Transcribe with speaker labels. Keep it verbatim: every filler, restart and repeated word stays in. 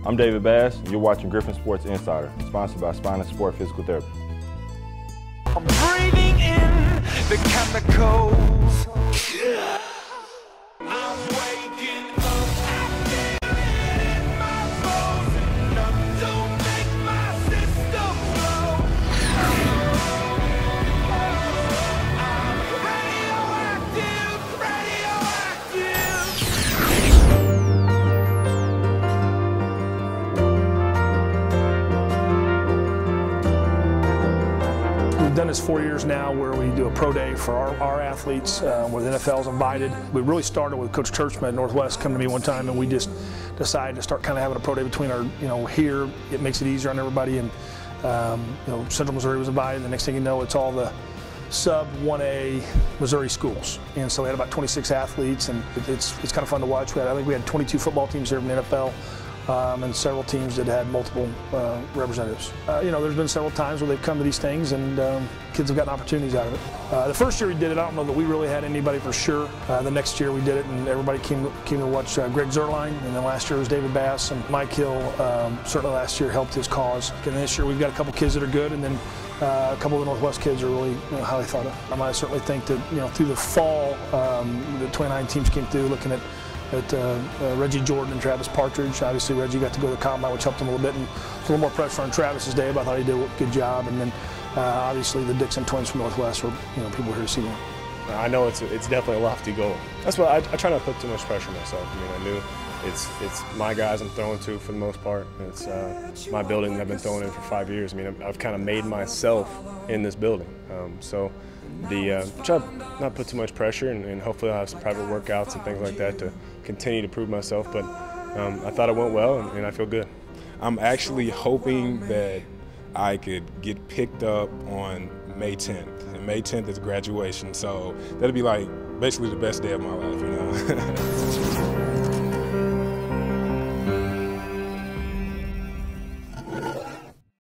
Speaker 1: I'm David Bass, and you're watching Griffon Sports Insider, sponsored by Spine and Sport Physical Therapy.
Speaker 2: I'm breathing in the chemicals. I'm waking up, in my bones, enough to make my system blow. I'm radioactive, radioactive.
Speaker 3: We've done this four years now where we do a pro day for our, our athletes uh, where the N F L's invited. We really started with Coach Churchman at Northwest coming to me one time, and we just decided to start kind of having a pro day between our, you know, here. It makes it easier on everybody, and um, you know, Central Missouri was invited. The next thing you know, it's all the sub one A Missouri schools, and so we had about twenty-six athletes, and it, it's it's kind of fun to watch. We had, I think we had twenty-two football teams here from the N F L. Um, and several teams that had multiple uh, representatives. Uh, you know, there's been several times where they've come to these things and um, kids have gotten opportunities out of it. Uh, the first year we did it, I don't know that we really had anybody for sure. Uh, the next year we did it and everybody came, came to watch uh, Greg Zerline, and then last year was David Bass, and Mike Hill um, certainly last year helped his cause. And this year we've got a couple kids that are good, and then uh, a couple of the Northwest kids are really, you know, highly thought of. Um, I certainly think that, you know, through the fall, um, the twenty-nine teams came through looking at at uh, uh, Reggie Jordan and Travis Partridge. Obviously Reggie got to go to the combine, which helped him a little bit, and a little more pressure on Travis's day, but I thought he did a good job. And then uh, obviously the Dixon twins from Northwest were, you know, people were here to see them.
Speaker 4: I know it's it's definitely a lofty goal. That's why I, I try not to put too much pressure on myself. I mean, I knew it's it's my guys I'm throwing to for the most part. It's uh, my building that I've been throwing in for five years. I mean, I've, I've kind of made myself in this building. Um, so the uh, try to not put too much pressure, and, and hopefully I'll have some private workouts and things like that to continue to prove myself. But um, I thought it went well, and, and I feel good.
Speaker 5: I'm actually hoping that I could get picked up on May tenth, and May tenth is graduation, so that'll be like basically the best day of my life, you know.